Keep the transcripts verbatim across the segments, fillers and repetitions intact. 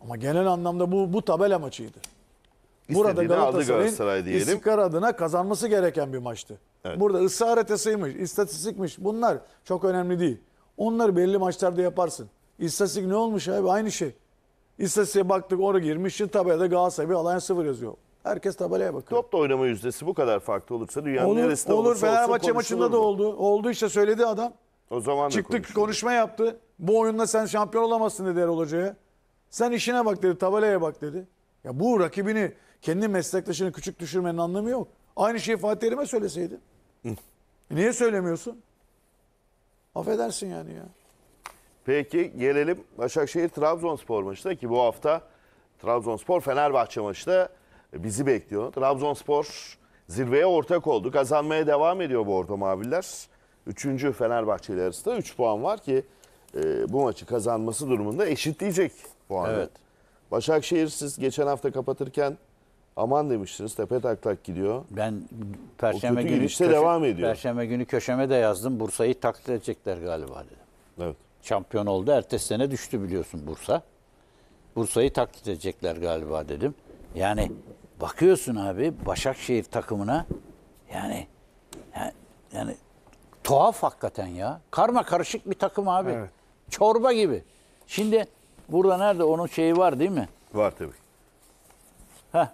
Ama genel anlamda bu bu tabela maçıydı. Burada İstediğini aldı Galatasaray Galatasaray'ın diyelim. istikrar adına kazanması gereken bir maçtı. Evet. Burada ısı haritasıymış, istatistikmiş bunlar çok önemli değil. Onları belli maçlarda yaparsın. İstatistik ne olmuş abi? Aynı şey. İstatistiğe baktık oraya girmişsin tabelada Galatasaray bir Alanya sıfır yazıyor. Herkes tabelaya bakıyor. Topla oynama yüzdesi bu kadar farklı olursa dünyanın Olur, neresinde olur. olursa olsun Fenerbahçe maçında da oldu. Oldu işte söyledi adam. O zaman da Çıktık konuşulur. konuşma yaptı. Bu oyunda sen şampiyon olamazsın dedi Erol Hoca'ya. Sen işine bak dedi, tabelaya bak dedi. Ya bu rakibini, kendi meslektaşını küçük düşürmenin anlamı yok. Aynı şeyi Fatih Terim'e söyleseydin. E niye söylemiyorsun? Affedersin yani ya. Peki gelelim Başakşehir-Trabzonspor maçına ki bu hafta Trabzonspor-Fenerbahçe maçı da bizi bekliyor. Trabzonspor zirveye ortak oldu. Kazanmaya devam ediyor Bordo Maviller. Üçüncü Fenerbahçe ile arasında üç puan var ki e, bu maçı kazanması durumunda eşitleyecek puanı. Evet. Başakşehir siz geçen hafta kapatırken aman demiştiniz tepe taklak gidiyor. Ben Perşembe kötü günü gidişte köşe- devam ediyor. Perşembe günü köşeme de yazdım. Bursa'yı taklit edecekler galiba dedim. Evet. Şampiyon oldu. Ertesi sene düştü biliyorsun Bursa. Bursa'yı taklit edecekler galiba dedim. Yani bakıyorsun abi Başakşehir takımına yani yani, yani tuhaf hakikaten ya. Karma karışık bir takım abi. Evet. Çorba gibi. Şimdi burada nerede onun şeyi var değil mi? Var tabii. Heh.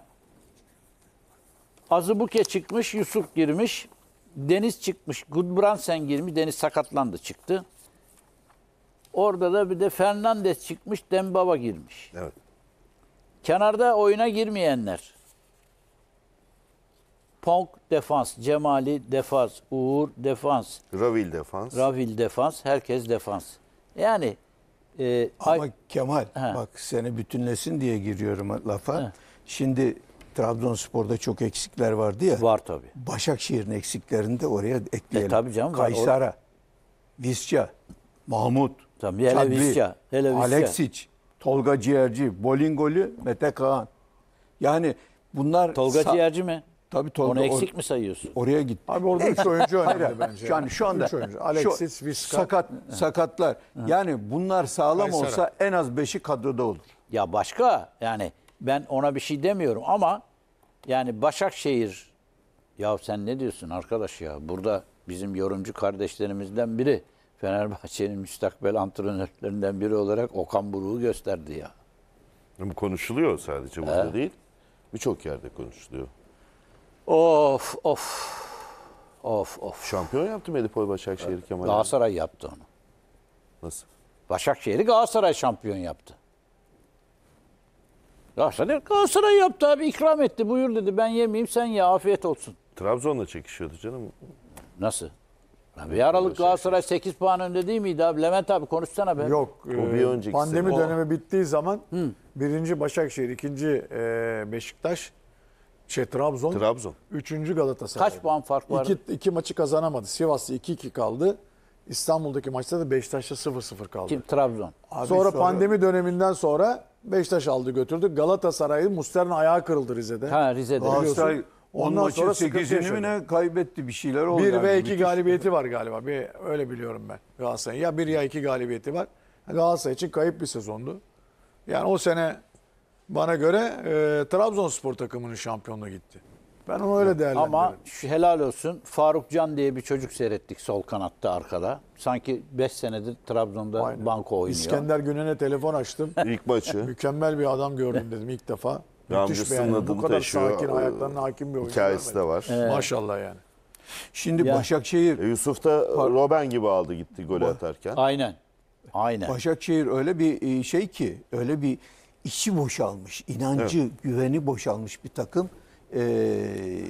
Azubuke çıkmış, Yusuf girmiş. Deniz çıkmış, Gudbrandsen girmiş. Deniz sakatlandı çıktı. Orada da bir de Fernandes çıkmış, Dembaba girmiş. Evet. Kenarda oyuna girmeyenler. Ponk defans, Cemali defans, Uğur defans, Ravil defans. Ravil defans, herkes defans. Yani e, Ama ay- Kemal He. bak seni bütünlesin diye giriyorum lafa. He. Şimdi Trabzonspor'da çok eksikler vardı ya. var tabii. Başakşehir'in eksiklerini de oraya ekleyelim. E, tabii canım, var. Kaysara, Visca, Mahmut, Tabii, hele Çadri, Visca, hele Visca. Aleksic, Tolga Ciğerci, Bolingoli, Mete Kaan. Yani bunlar... Tolga sa- Ciğerci mi? Tabii Tolga. Onu eksik or- mi sayıyorsun? Oraya gitti. Abi orada üç oyuncu önemli bence. Yani şu anda Üç oyuncu. Alexis, şu Visca. sakat sakatlar. Yani bunlar sağlam Kaysera. olsa en az beşi kadroda olur. Ya başka yani ben ona bir şey demiyorum ama yani Başakşehir ya sen ne diyorsun arkadaş ya burada bizim yorumcu kardeşlerimizden biri Fenerbahçe'nin müstakbel antrenörlerinden biri olarak Okan Buruk'u gösterdi ya. Bu konuşuluyor sadece burada değil. Birçok yerde konuşuluyor. Of of of of. Şampiyon yaptı Medipol Başakşehir Kemal. Galatasaray yaptı onu. Nasıl? Başakşehir'i Galatasaray şampiyon yaptı. Galatasaray, Galatasaray yaptı abi ikram etti buyur dedi ben yemeyeyim sen ye afiyet olsun. Trabzon'la çekişiyordu canım. Nasıl? Ya bir aralık Galatasaray sekiz puan önde değil miydi abi? Levent abi konuşsana be. Yok. O e, bir önceki pandemi sene. dönemi bittiği zaman birinci Başakşehir, ikinci e, Beşiktaş, şey Trabzon, Trabzon. üçüncü Galatasaray. Kaç puan fark var? İki, iki maçı kazanamadı. Sivas'ta iki iki kaldı. İstanbul'daki maçta da Beşiktaş'ta sıfır sıfır kaldı. Kim? Trabzon. Abi sonra, pandemi döneminden sonra Beşiktaş aldı götürdü. Galatasaray'ın Mustera'nın ayağı kırıldı Rize'de. Ha Rize'de. Galatasaray on Ondan maçın sonra sıkıntı sekizini mi yaşadı. ne kaybetti bir şeyler oldu. Bir yani. ve iki Müthiş. galibiyeti var galiba. Bir, öyle biliyorum ben Galatasaray'ın. Ya bir ya iki galibiyeti var. Galatasaray için kayıp bir sezondu. Yani o sene bana göre e, Trabzonspor takımının şampiyonluğu gitti. Ben onu öyle değerlendiriyorum. Ama şu helal olsun. Faruk Can diye bir çocuk seyrettik sol kanatta arkada. Sanki beş senedir Trabzon'da Aynen. banko oynuyor. İskender Günen'e telefon açtım. İlk maçı. Mükemmel bir adam gördüm dedim ilk defa. Müthiş Amcasının beğendim. adını Bu kadar taşıyor. sakin, ayaklarına hakim bir oyuncu Hikayesi de görmedim. var. Maşallah yani. Şimdi Ya. Başakşehir E, Yusuf da Robben gibi aldı gitti golü atarken. Aynen. Aynen. Başakşehir öyle bir e, şey ki öyle bir içi boşalmış, inancı, güveni boşalmış bir takım. Ee,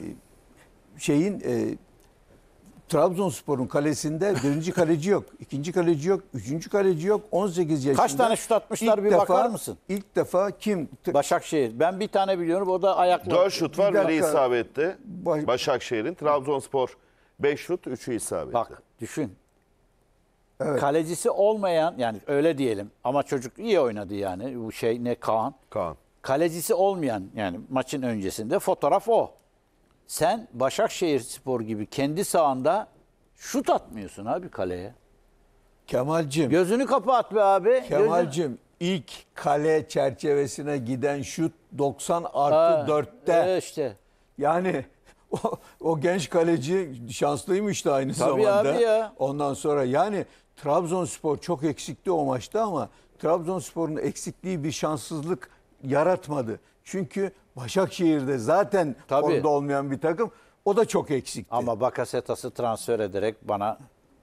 şeyin e, Trabzonspor'un kalesinde birinci kaleci yok, ikinci kaleci yok, üçüncü kaleci yok. on sekiz yaşında. Kaç tane şut atmışlar ilk bir defa- bakar mısın? İlk defa kim? Başakşehir. Ben bir tane biliyorum o da ayakla. Dört şut var Bir biri dakika. isabetli. Baş- Başakşehir'in. Trabzonspor beş şut, üçü isabetli. Bak düşün. Evet. Kalecisi olmayan yani öyle diyelim ama çocuk iyi oynadı yani bu şey ne Kaan. Kaan. Kalecisi olmayan yani maçın öncesinde fotoğraf o. Sen Başakşehirspor gibi kendi sahanda şut atmıyorsun abi kaleye. Kemal'cim, Gözünü kapat be abi. Gözünü- Kemal'cim ilk kale çerçevesine giden şut doksan Ha, artı dörtte. e işte. Yani o, o genç kaleci şanslıymış da aynı Tabii zamanda. abi ya. Ondan sonra yani Trabzonspor çok eksikti o maçta ama Trabzonspor'un eksikliği bir şanssızlık yaratmadı. Çünkü Başakşehir'de zaten Tabii. formda olmayan bir takım. O da çok eksikti. Ama Bakasetas'ı transfer ederek bana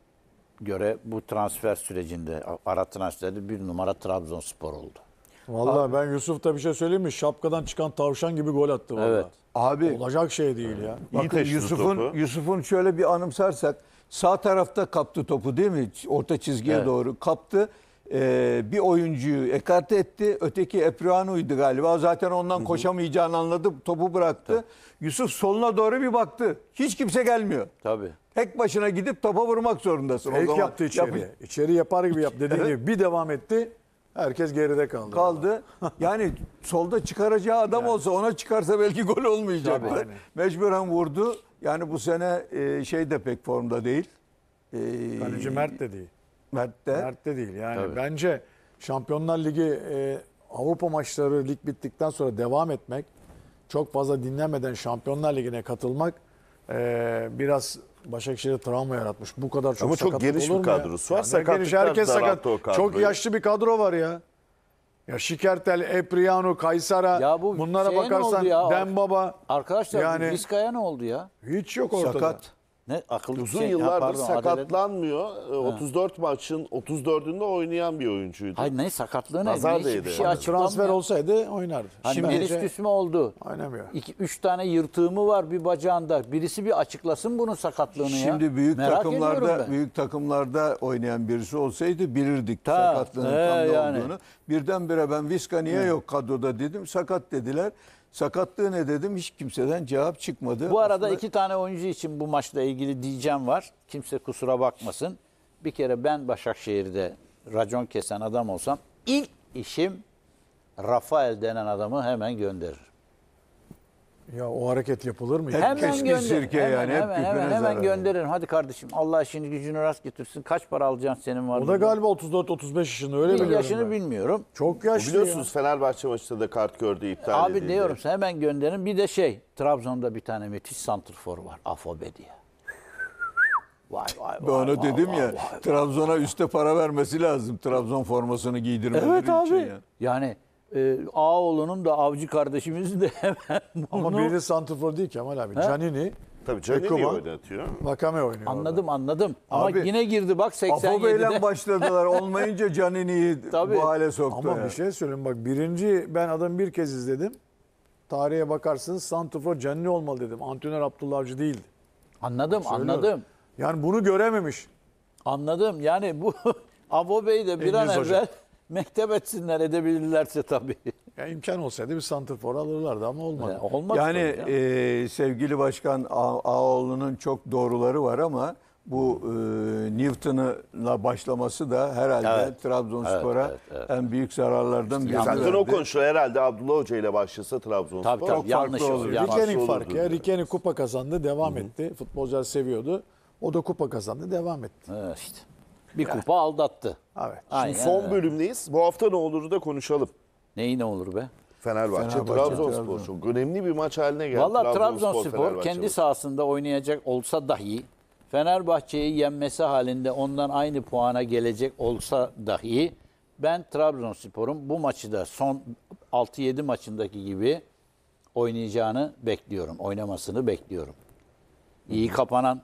göre bu transfer sürecinde ara transferde bir numara Trabzonspor oldu. Vallahi ben Yusuf'ta bir şey söyleyeyim mi? Şapkadan çıkan tavşan gibi gol attı vallahi. Evet. Abi Olacak şey değil ya. İyi bakın taşıdı Yusuf'un topu. Yusuf'un şöyle bir anımsarsak sağ tarafta kaptı topu değil mi? Orta çizgiye Evet. doğru kaptı. Ee, bir oyuncuyu ekarte etti. Öteki Epriano'ydu galiba. Zaten ondan koşamayacağını anladı. Topu bıraktı. Yusuf soluna doğru bir baktı. Hiç kimse gelmiyor. Tabii. Tek başına gidip topa vurmak zorundasın. O Fake zaman yaptı içeriye. yap- İçeri yapar gibi yaptı. Dediğin Evet. gibi bir devam etti. Herkes geride kaldı. kaldı. Yani solda çıkaracağı adam olsa ona çıkarsa belki gol olmayacaktı. Tabii, aynen. Mecburen vurdu. Yani bu sene e, şey de pek formda değil. E, Kaleci Mert de değil. Mert de. Mert de değil. Yani Tabii. bence Şampiyonlar Ligi e, Avrupa maçları lig bittikten sonra devam etmek, çok fazla dinlenmeden Şampiyonlar Ligi'ne katılmak e, biraz Başakşehir'e travma yaratmış. Bu kadar çok Ama çok sakatlık geniş olur bir mu ya? kadrosu var. Yani ne geniş, Sakatlıklar herkes sakat. daralttı o kadroyu. Çok yaşlı bir kadro var ya. Ya Şikertel, Epriano, Kaysara, Ya bu bunlara şeye ne bakarsan oldu ya? Dembaba Arkadaşlar Yani- yani, Vizca'ya ne oldu ya? hiç yok ortada. Sakat. Ne akıllı Uzun şey- ha, yıllardır pardon, Adele- sakatlanmıyor. E, otuz dört maçın otuz dördünde oynayan bir oyuncuydu. Hayır ne sakatlığı ne? Nazar Hiçbir değdi. şey Ama açıklanmıyor. Transfer olsaydı oynardı. Hani Şimdi menisküs mü oldu? oynamıyor. İki, üç tane yırtığımı var bir bacağında. Birisi bir açıklasın bunun sakatlığını ya. Şimdi büyük Merak ediyorum takımlarda ben. büyük takımlarda oynayan birisi olsaydı bilirdik Ta, sakatlığının he, tam ne yani. olduğunu. Birdenbire ben Vizca niye yok kadroda dedim. Sakat dediler. Sakatlığı ne dedim? Hiç kimseden cevap çıkmadı. Bu arada Aslında iki tane oyuncu için bu maçla ilgili diyeceğim var. Kimse kusura bakmasın. Bir kere ben Başakşehir'de racon kesen adam olsam ilk işim Rafael denen adamı hemen gönderirim. Ya o hareket yapılır mı? Hep ya? Hemen keskin gönder. sirke hemen, yani, hep hemen, küpüne hemen, hemen zarar. gönderirim. Hadi kardeşim Allah işini gücünü rast getirsin. Kaç para alacaksın senin var? O da galiba otuz dört otuz beş yaşında öyle Bir biliyorum yaşını ben. bilmiyorum. Çok yaşlı Biliyorsunuz Fenerbahçe maçında da kart gördü, iptal Abi edildi. diyorum size hemen gönderin. Bir de şey Trabzon'da bir tane müthiş santrfor var. Afobe diye. Vay vay vay. ben ona vay, dedim vay, ya vay, vay. Trabzon'a üste para vermesi lazım. Trabzon formasını giydirmeleri Evet için abi. ya. Yani e, Ağoğlu'nun da avcı kardeşimiz de hemen Ama bunu biri santrfor değil Kemal abi. Canini, Tabii Canini Ekuban. oynatıyor. Vakame oynuyor. anladım anladım. Ama Abi, yine girdi bak seksen yedide. Afobe'yle başladılar. Olmayınca Canini'yi Tabii. bu hale orada. soktu. Ama ya. bir şey söyleyeyim bak birinci ben adamı bir kez izledim. Tarihe bakarsınız santrfor Canini olmalı dedim. Antrenör Abdullah Avcı değildi. Anladım Söylüyorum. anladım. Yani bunu görememiş. Anladım. Yani bu Abo Bey de bir an İngiliz hoca. evvel mektep etsinler edebilirlerse tabii. Ya imkan olsaydı bir santrfor alırlardı ama olmadı. Olmaz Yani tabii ya. e, sevgili Başkan A- Ağoğlu'nun çok doğruları var ama bu e, Newton'la başlaması da herhalde Evet. Trabzonspor'a Evet, evet, en büyük zararlardan biri. Zaten verdi. o konuşuyor herhalde Abdullah Hoca ile başlasa Trabzonspor. Tabii tabii çok yanlış farklı olur. olur. yanlış. Rikening olurdu farkı ya. diyor. Rikening kupa kazandı, devam etti. Futbolcular seviyordu. O da kupa kazandı, devam etti. Evet, işte. Bir kupa aldattı. Evet. Aynen Son öyle. bölümdeyiz. Bu hafta ne olur da konuşalım. Neyi ne olur be? Fenerbahçe, Fenerbahçe, Trabzonspor Trabzon. çok önemli bir maç haline geldi. Valla Trabzonspor Fenerbahçe kendi maçı. sahasında oynayacak olsa dahi Fenerbahçe'yi yenmesi halinde ondan aynı puana gelecek olsa dahi ben Trabzonspor'un bu maçı da son altı yedi maçındaki gibi oynayacağını bekliyorum. Oynamasını bekliyorum. İyi kapanan,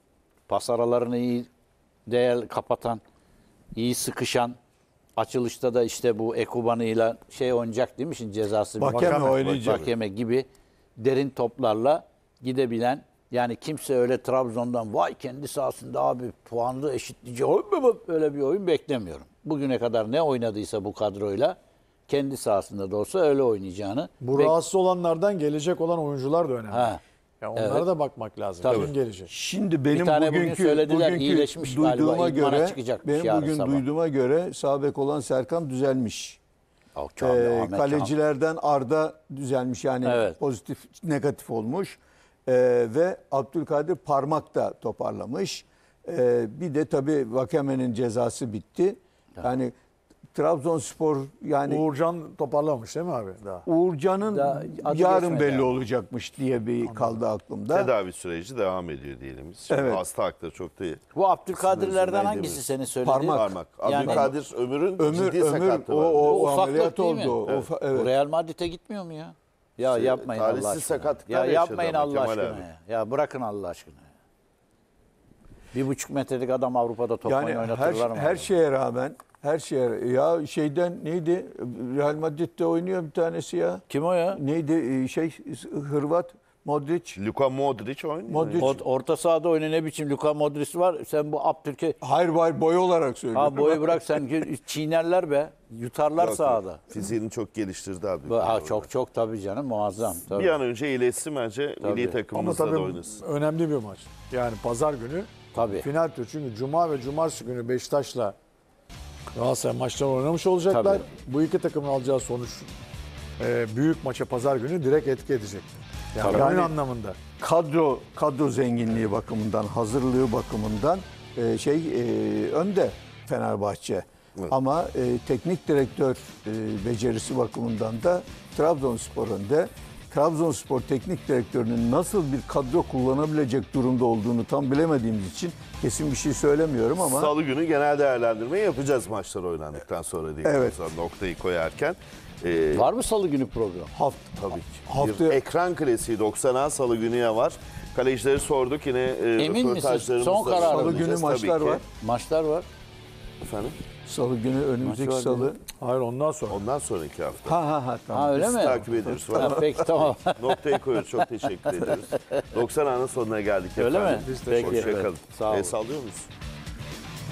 pas aralarını iyi değer kapatan, iyi sıkışan, açılışta da işte bu Ekuban'ıyla şey oynayacak değil mi? Şimdi cezası Vakeme Vakame, oynayacak. Vakeme gibi derin toplarla gidebilen, yani kimse öyle Trabzon'dan vay kendi sahasında abi puanlı eşitleyici öyle bir oyun beklemiyorum. Bugüne kadar ne oynadıysa bu kadroyla kendi sahasında da olsa öyle oynayacağını. Bu bek- rahatsız olanlardan gelecek olan oyuncular da önemli. Ha. Ya onlara Evet. da bakmak lazım. Tabii. Kim gelecek? Şimdi benim Bir tane bugün bugünkü, söylediler, bugünkü iyileşmiş galiba, duyduğuma idmana göre, çıkacakmış benim yarın bugün sabah. duyduğuma göre sağ bek olan Serkan düzelmiş. Oh, Ee, Kamil, Ahmet kalecilerden Arda düzelmiş yani Evet. pozitif negatif olmuş. Ee, ve Abdülkadir Parmak da toparlamış. Ee, bir de tabii Vakeme'nin cezası bitti. Yani Trabzonspor yani Uğurcan toparlamamış değil mi abi daha? Uğurcan'ın Daha adı yarın geçmedi belli yani. olacakmış diye bir kaldı aklımda. Tedavi süreci devam ediyor diyelim biz. Şimdi Evet. hasta hakları çok değil. Bu Abdülkadirlerden Sınırsız hangisi neydi? senin söylediğin? Parmak. Parmak. Yani- Abdülkadir Ömür'ün Ömür ciddi ömür sakatlığı o, var. o, O o ufaklık ameliyat değil mi? oldu. O, Evet. fa- evet. Bu Real Madrid'e gitmiyor mu ya? Ya İşte yapmayın Allah talihsiz aşkına. sakatlıklar Ya yaşadı yapmayın ama Allah Kemal aşkına abi. ya. Ya bırakın Allah aşkına. ya. Bir buçuk metrelik adam Avrupa'da top Yani yani her, oynatırlar mı? her şeye rağmen her şeye ya şeyden neydi? Real Madrid'de oynuyor bir tanesi ya. Kim o ya? Neydi Ee, şey Hırvat Modric. Luka Modric oynuyor. Modric. O, orta sahada oynuyor ne biçim Luka Modric var. Sen bu Abdülke... Hayır hayır boy olarak söylüyorum. Ha boyu bırak sen çiğnerler be. Yutarlar Yok, sahada. yok. Fiziğini çok geliştirdi abi. Bu- Ha, çok çok tabii canım muazzam. Tabii. Bir an önce iyileşsin bence milli Tabii. Ama takımımızda da tabii oynasın. önemli bir maç. Yani pazar günü Tabii. final turu. Çünkü Cuma ve Cumartesi günü Beşiktaş'la Galatasaray maçları oynamış olacaklar. Tabii. Bu iki takımın alacağı sonuç e, büyük maça pazar günü direkt etki edecek. Yani Tabii. oyun Yani- anlamında. Kadro kadro zenginliği bakımından, hazırlığı bakımından e, şey e, önde Fenerbahçe. Evet. Ama e, teknik direktör e, becerisi bakımından da Trabzonspor önde. Trabzonspor teknik direktörünün nasıl bir kadro kullanabilecek durumda olduğunu tam bilemediğimiz için kesin bir şey söylemiyorum ama Salı günü genel değerlendirmeyi yapacağız maçlar oynandıktan sonra değil. Evet. Sonra noktayı koyarken. Ee, Var mı salı günü program? haft Tabii ki. Hafta- Bir ekran klasiği doksan'a salı günüye var. Kalecileri sorduk yine e, Emin misin? röportajlarımızda Son karar. söyleyeceğiz Salı günü tabii maçlar ki. var. Maçlar var. Efendim? Salı günü önümüzdeki Maç var salı. Hayır ondan sonra. Ondan sonraki hafta. Ha ha ha tamam. Ha öyle Biz mi? takip ediyoruz. Ha, peki tamam. Noktayı koyuyoruz. Çok teşekkür ediyoruz. doksan anın sonuna geldik Öyle efendim. mi? Biz Peki. Hoşçakalın. Sağ olun. El sallıyor musun?